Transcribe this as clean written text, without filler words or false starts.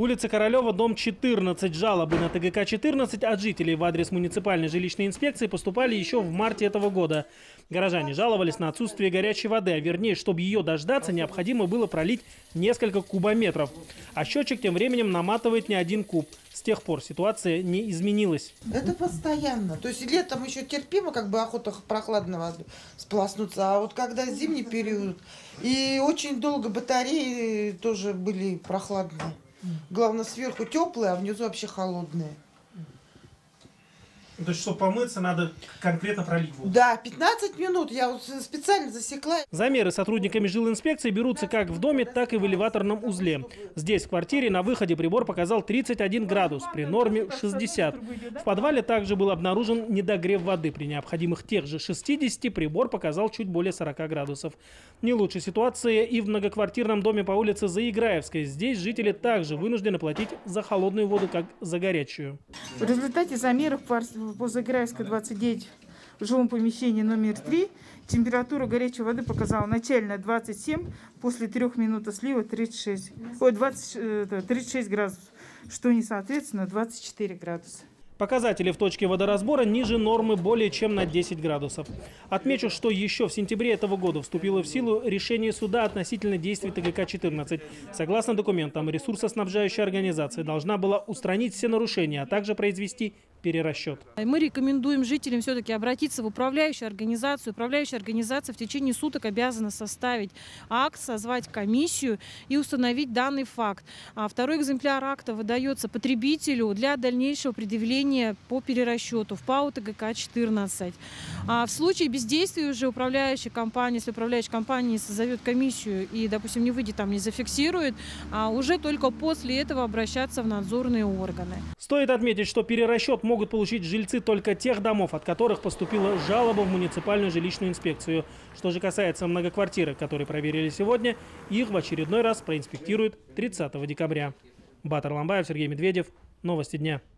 Улица Королева, дом 14. Жалобы на ТГК-14 от жителей в адрес муниципальной жилищной инспекции поступали еще в марте этого года. Горожане жаловались на отсутствие горячей воды, а вернее, чтобы ее дождаться, необходимо было пролить несколько кубометров. А счетчик тем временем наматывает не один куб. С тех пор ситуация не изменилась. Это постоянно. То есть летом еще терпимо, как бы охота прохладной воды сполоснуться, а вот когда зимний период, и очень долго батареи тоже были прохладные. Главное, сверху теплые, а внизу вообще холодные. То есть, чтобы помыться, надо конкретно пролить воду? Да, 15 минут. Я вот специально засекла. Замеры сотрудниками жилинспекции берутся как в доме, так и в элеваторном узле. Здесь, в квартире, на выходе прибор показал 31 градус, при норме 60. В подвале также был обнаружен недогрев воды. При необходимых тех же 60 прибор показал чуть более 40 градусов. Не лучшая ситуация и в многоквартирном доме по улице Заиграевской. Здесь жители также вынуждены платить за холодную воду, как за горячую. В результате замеров по Заиграевской 29 в жилом помещении номер 3 температура горячей воды показала начальная 27, после 3 минут слива 36 градусов, что не соответственно 24 градуса. Показатели в точке водоразбора ниже нормы более чем на 10 градусов. Отмечу, что еще в сентябре этого года вступило в силу решение суда относительно действий ТГК-14. Согласно документам, ресурсоснабжающая организация должна была устранить все нарушения, а также произвести перерасчет. Мы рекомендуем жителям все-таки обратиться в управляющую организацию. Управляющая организация в течение суток обязана составить акт, созвать комиссию и установить данный факт. Второй экземпляр акта выдается потребителю для дальнейшего предъявления по перерасчету в ПАО ТГК-14. В случае бездействия уже управляющей компании, если управляющая компания созовет комиссию и, допустим, не выйдет, там не зафиксирует, уже только после этого обращаться в надзорные органы. Стоит отметить, что перерасчет могут получить жильцы только тех домов, от которых поступила жалоба в муниципальную жилищную инспекцию. Что же касается многоквартирок, которые проверили сегодня, их в очередной раз проинспектируют 30 декабря. Батар Ламбаев, Сергей Медведев. Новости дня.